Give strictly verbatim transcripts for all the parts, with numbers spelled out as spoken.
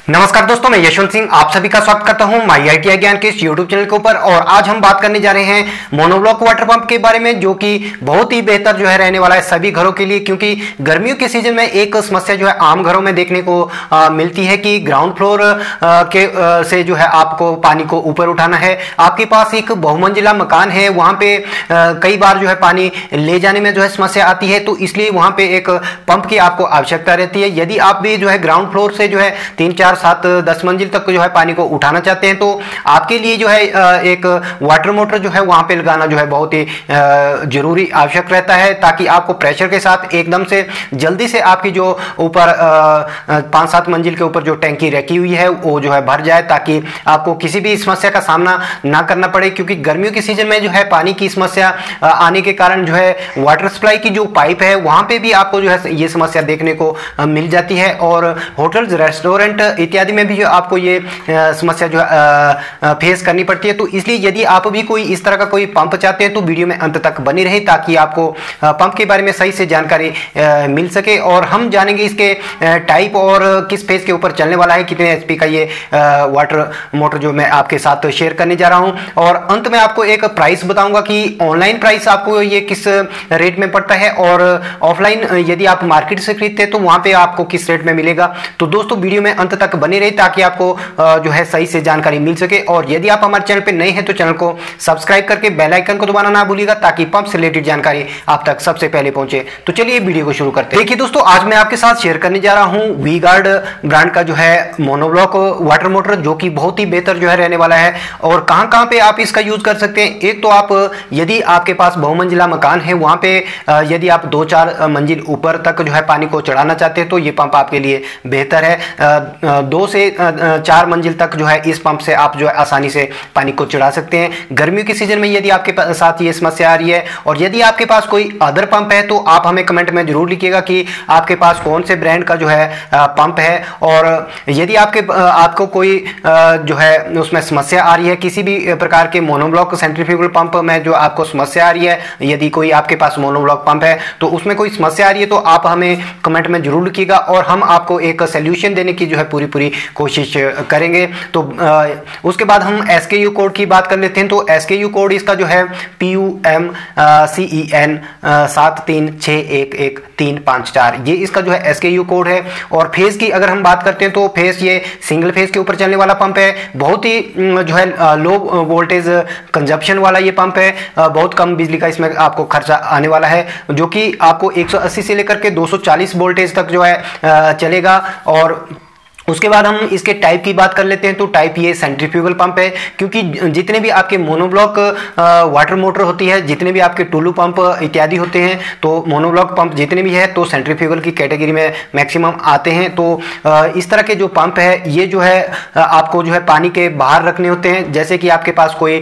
नमस्कार दोस्तों, मैं यशवंत सिंह आप सभी का स्वागत करता हूं माई आईटीआई ज्ञान के इस यूट्यूब चैनल के ऊपर। और आज हम बात करने जा रहे हैं मोनोब्लॉक वाटर पंप के बारे में, जो कि बहुत ही बेहतर जो है रहने वाला है सभी घरों के लिए। क्योंकि गर्मियों के सीजन में एक समस्या जो है आम घरों में देखने को आ, मिलती है कि ग्राउंड फ्लोर आ, के आ, से जो है आपको पानी को ऊपर उठाना है। आपके पास एक बहुमंजिला मकान है, वहां पे आ, कई बार जो है पानी ले जाने में जो है समस्या आती है, तो इसलिए वहां पे एक पंप की आपको आवश्यकता रहती है। यदि आप भी जो है ग्राउंड फ्लोर से जो है तीन चार सात दस मंजिल तक जो है पानी को उठाना चाहते हैं, तो आपके लिए जो है एक वाटर मोटर जो है वहां पे लगाना जो है बहुत ही जरूरी आवश्यक रहता है, ताकि आपको प्रेशर के साथ एकदम से जल्दी से आपकी जो ऊपर पांच सात मंजिल के ऊपर जो टैंकी रखी हुई है वो जो है भर जाए, ताकि आपको किसी भी समस्या का सामना ना करना पड़े। क्योंकि गर्मियों के सीजन में जो है पानी की समस्या आने के कारण जो है वाटर सप्लाई की जो पाइप है वहां पे भी आपको जो है ये समस्या देखने को मिल जाती है। और होटल्स, रेस्टोरेंट इत्यादि में भी जो आपको ये समस्या जो है फेस करनी पड़ती है। तो इसलिए यदि आप भी कोई इस तरह का कोई पंप चाहते हैं तो वीडियो में अंत तक बनी रहे, ताकि आपको पंप के बारे में सही से जानकारी मिल सके। और हम जानेंगे इसके टाइप और किस फेज के ऊपर चलने वाला है, कितने एचपी का ये वाटर मोटर जो मैं आपके साथ शेयर करने जा रहा हूं। और अंत में आपको एक प्राइस बताऊंगा कि ऑनलाइन प्राइस आपको ये किस रेट में पड़ता है, और ऑफलाइन यदि आप मार्केट से खरीदते हैं तो वहां पे आपको किस रेट में मिलेगा। तो दोस्तों वीडियो में अंत तक बने रहे, ताकि आपको जो है सही से जानकारी मिल सके। और यदि आप हमारे चैनल पे नए हैं तो चैनल को सब्सक्राइब करके बेल आइकन को दबाना ना भूलिएगा, ताकि पंप से रिलेटेड जानकारी आप तक सबसे पहले पहुंचे। तो चलिए वीडियो को शुरू करते हैं। देखिए दोस्तों, आज मैं आपके साथ शेयर करने जा रहा हूं वी गार्ड ब्रांड का जो है मोनोब्लॉक वाटर मोटर, जो कि बहुत ही बेहतर जो है रहने वाला है। और कहां कहां पे आप इसका यूज कर सकते हैं। एक तो आप यदि आपके पास बहुमंजिला मकान है, वहां पे यदि आप दो चार मंजिल ऊपर तक जो है पानी को चढ़ाना चाहते हैं तो ये पंप आपके लिए बेहतर है। दो से चार मंजिल तक जो है इस पंप से आप जो है आसानी से पानी को चढ़ा सकते हैं। गर्मियों के सीजन में यदि आपके साथ ये समस्या आ रही है, और यदि आपके पास कोई अदर पंप है तो आप हमें कमेंट में जरूर लिखिएगा कि आपके पास कौन से ब्रांड का जो है पंप है। और यदि आपके आपको कोई जो है उसमें समस्या आ रही है, किसी भी प्रकार के मोनोब्लॉक सेंट्रीफ्यूगल पंप में जो आपको समस्या आ रही है, यदि कोई आपके पास मोनोब्लॉक पंप है तो उसमें कोई समस्या आ रही है, तो आप हमें कमेंट में जरूर लिखिएगा, और हम आपको एक सोल्यूशन देने की जो है पूरी पूरी कोशिश करेंगे। तो आ, उसके बाद हम एस के यू कोड की बात कर लेते हैं। तो एस के यू कोड इसका जो है P U M C E N सात तीन छः एक एक तीन पाँच चार, ये इसका जो है एस के यू कोड है। और फेज की अगर हम बात करते हैं तो फेज ये सिंगल फेज के ऊपर चलने वाला पंप है। बहुत ही जो है लो वोल्टेज कंजप्शन वाला ये पंप है। बहुत कम बिजली का इसमें आपको खर्चा आने वाला है, जो कि आपको एक सौ अस्सी से लेकर के दो सौ चालीस वोल्टेज तक जो है चलेगा। और उसके बाद हम इसके टाइप की बात कर लेते हैं। तो टाइप ये सेंट्रीफ्यूगल पंप है, क्योंकि जितने भी आपके मोनोब्लॉक वाटर मोटर होती है, जितने भी आपके टुल्लू पंप इत्यादि होते हैं, तो मोनोब्लॉक पंप जितने भी है तो सेंट्रीफ्यूगल की कैटेगरी में मैक्सिमम आते हैं। तो इस तरह के जो पंप है ये जो है आपको जो है पानी के बाहर रखने होते हैं। जैसे कि आपके पास कोई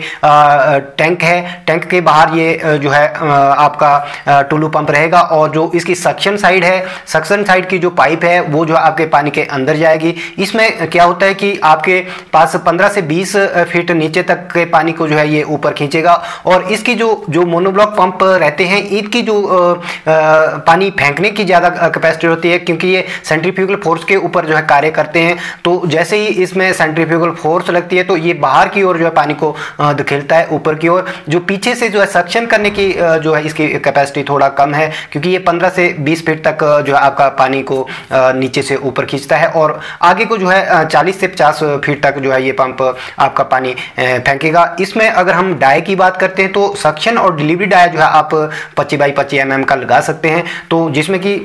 टैंक है, टैंक के बाहर ये जो है आपका टुल्लू पंप रहेगा, और जो इसकी सक्शन साइड है, सक्शन साइड की जो पाइप है वो जो आपके पानी के अंदर जाएगी। इसमें क्या होता है कि आपके पास पंद्रह से बीस फीट नीचे तक के पानी को जो है ये ऊपर खींचेगा। और इसकी जो जो मोनोब्लॉक पंप रहते हैं, इनकी जो आ, आ, पानी फेंकने की ज़्यादा कैपेसिटी होती है, क्योंकि ये सेंट्रीफ्यूगल फोर्स के ऊपर जो है कार्य करते हैं। तो जैसे ही इसमें सेंट्रीफ्यूगल फोर्स लगती है तो ये बाहर की ओर जो है पानी को धकेलता है ऊपर की ओर। जो पीछे से जो है सक्शन करने की जो है इसकी कैपेसिटी थोड़ा कम है, क्योंकि ये पंद्रह से बीस फीट तक जो है आपका पानी को नीचे से ऊपर खींचता है, और आगे को जो है चालीस से पचास फीट तक जो है ये पंप आपका पानी फेंकेगा। इसमें अगर हम डाई की बात करते हैं तो सक्शन और डिलीवरी डाई जो है आप पच्चीस बाई पच्चीस एम एम का लगा सकते हैं, तो जिसमें कि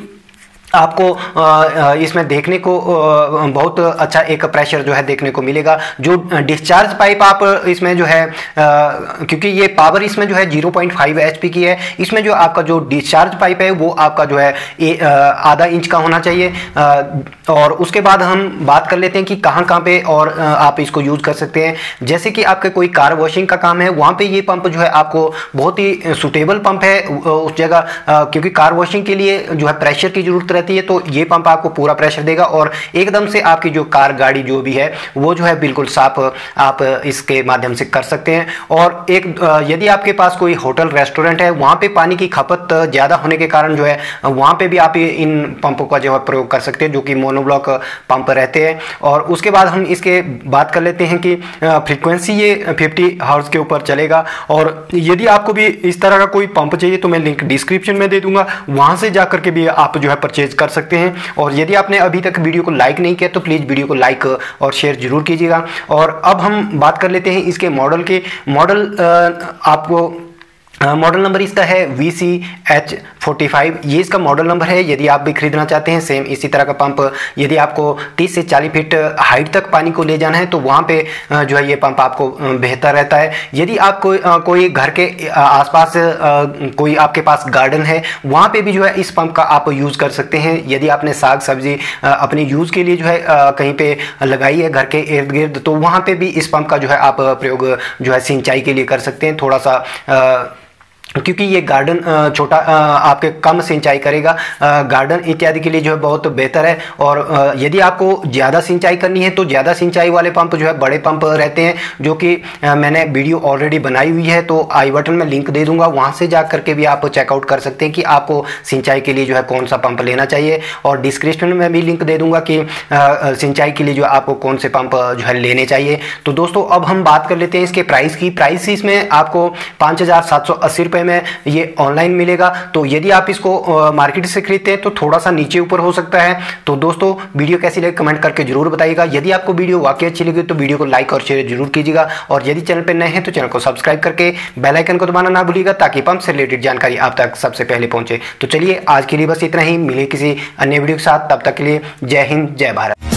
आपको इसमें देखने को बहुत अच्छा एक प्रेशर जो है देखने को मिलेगा। जो डिस्चार्ज पाइप आप इसमें जो है, क्योंकि ये पावर इसमें जो है ज़ीरो पॉइंट फाइव एचपी की है, इसमें जो आपका जो डिस्चार्ज पाइप है वो आपका जो है आधा इंच का होना चाहिए। और उसके बाद हम बात कर लेते हैं कि कहाँ कहाँ पे और आप इसको यूज कर सकते हैं। जैसे कि आपके कोई कार वॉशिंग का काम है, वहाँ पे ये पंप जो है आपको बहुत ही सुटेबल पंप है उस जगह, क्योंकि कार वॉशिंग के लिए जो है प्रेशर की जरूरत रहती जाती है तो ये पंप आपको पूरा प्रेशर देगा और एकदम से आपकी जो कार गाड़ी जो भी है वो जो है बिल्कुल साफ आप इसके माध्यम से कर सकते हैं। और एक यदि आपके पास कोई होटल रेस्टोरेंट है, वहाँ पे पानी की खपत ज़्यादा होने के कारण जो है वहाँ पे भी आप इन पंपों का जो है प्रयोग कर सकते हैं, जो कि मोनोब्लॉक पंप रहते हैं। और उसके बाद हम इसके बात कर लेते हैं कि फ्रीक्वेंसी ये फिफ्टी हर्ट्ज के ऊपर चलेगा। और यदि आपको भी इस तरह का कोई पंप चाहिए तो मैं लिंक डिस्क्रिप्शन में दे दूंगा, वहाँ से जा करके भी आप जो है परचेज कर सकते हैं। और यदि आपने अभी तक वीडियो को लाइक नहीं किया तो प्लीज़ वीडियो को लाइक और शेयर जरूर कीजिएगा। और अब हम बात कर लेते हैं इसके मॉडल के। मॉडल आपको मॉडल नंबर इसका है V C H forty five, ये इसका मॉडल नंबर है। यदि आप भी खरीदना चाहते हैं सेम इसी तरह का पंप, यदि आपको तीस से चालीस फीट हाइट तक पानी को ले जाना है तो वहाँ पे जो है ये पंप आपको बेहतर रहता है। यदि आप कोई कोई घर के आसपास कोई आपके पास गार्डन है, वहाँ पे भी जो है इस पंप का आप यूज़ कर सकते हैं। यदि आपने साग सब्जी अपने यूज़ के लिए जो है कहीं पे लगाई है घर के इर्द गिर्द, तो वहाँ पे भी इस पंप का जो है आप प्रयोग जो है सिंचाई के लिए कर सकते हैं। थोड़ा सा क्योंकि ये गार्डन छोटा आपके कम सिंचाई करेगा, गार्डन इत्यादि के लिए जो है बहुत बेहतर है। और यदि आपको ज़्यादा सिंचाई करनी है तो ज़्यादा सिंचाई वाले पंप जो है बड़े पंप रहते हैं, जो कि मैंने वीडियो ऑलरेडी बनाई हुई है, तो आई बटन में लिंक दे दूंगा, वहाँ से जा करके भी आप चेकआउट कर सकते हैं कि आपको सिंचाई के लिए जो है कौन सा पंप लेना चाहिए। और डिस्क्रिप्शन में भी लिंक दे दूंगा कि सिंचाई के लिए जो आपको कौन से पंप जो है लेने चाहिए। तो दोस्तों अब हम बात कर लेते हैं इसके प्राइस की। प्राइस इसमें आपको पाँच हज़ार सात सौ अस्सी रुपये में ये ऑनलाइन मिलेगा। तो यदि आप इसको मार्केट से खरीदते हैं तो थोड़ा सा नीचे ऊपर हो सकता है। तो दोस्तों वीडियो कैसी लगी कमेंट करके जरूर बताइएगा। यदि आपको वीडियो वाकई अच्छी लगी तो वीडियो को लाइक और शेयर जरूर कीजिएगा। और यदि चैनल पर नए हैं तो चैनल को सब्सक्राइब करके बेल आइकन को दबाना ना भूलिएगा, ताकि पंप से रिलेटेड जानकारी आप तक सबसे पहले पहुंचे। तो चलिए आज के लिए बस इतना ही, मिले किसी अन्य वीडियो के साथ, तब तक के लिए जय हिंद जय भारत।